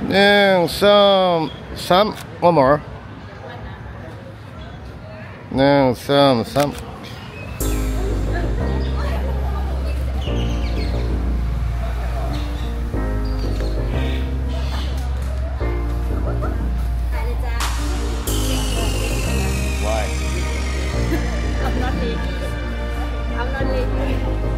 some. One more. Some. Why? I'm not late. I'm not late.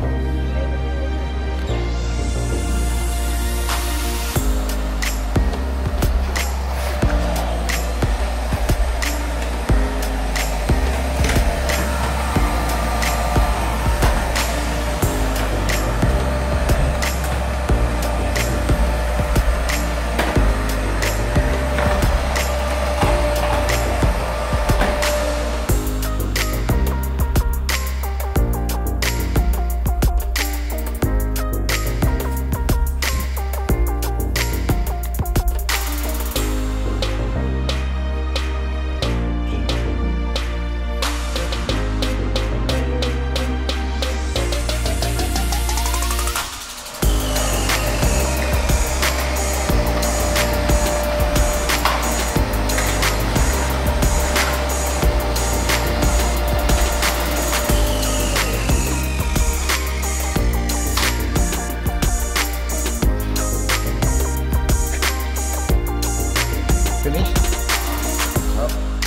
Finished? Oh.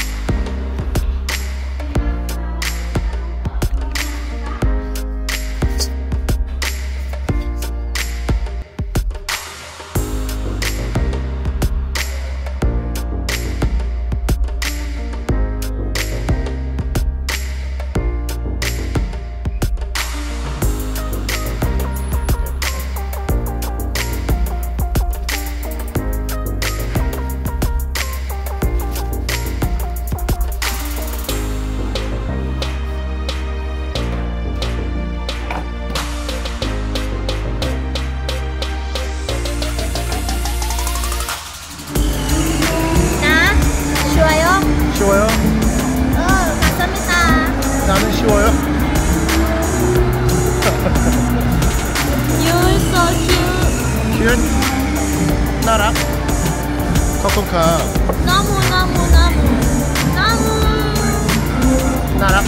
쉬워요? 감사합니다. 나는 쉬워요? You're so cute. 큐엔 나락 커튼카 너무 나락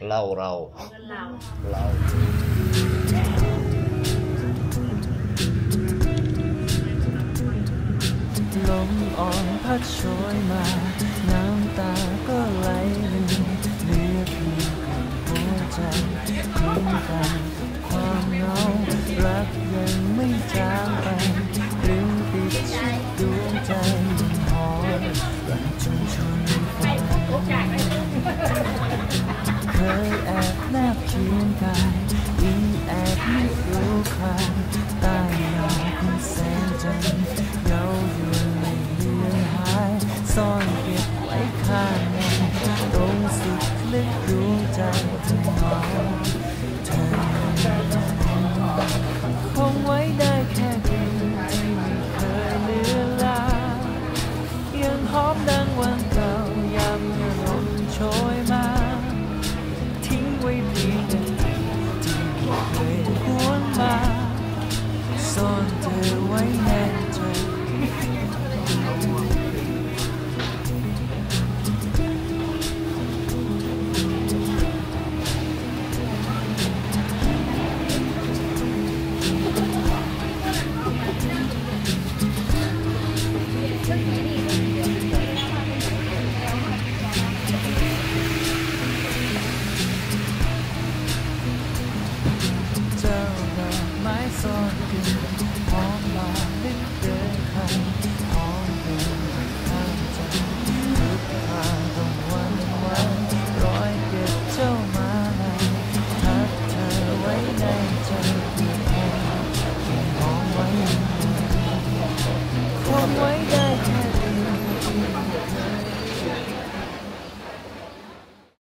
เราเราลมอ่อนพัดโชยมาน้ำตาก็ไหลรินเหลือเพียงหัวใจทิ้งกันความเหงารักยังไม่จางไปตรึงติดชิดดวงใจหอนรักจนชนฝันเคยแอบแนบเคียงกายยิ่งแอบไม่รู้ใครใต้เงาของแสงจันทร์เงาอยู่ไม่เลือนหายซ่อนเก็บไว้ข้างในตรงสุดลึกดวงใจที่มองเธอคงไว้ได้แค่เพียงที่ไม่เคยเลือนลางยังหอมดังวันเก่ายามเมื่อลมโชยมาทิ้งไว้เพียงนาทีที่ไม่เคยหวนมาซ่อนเธอไว้ใน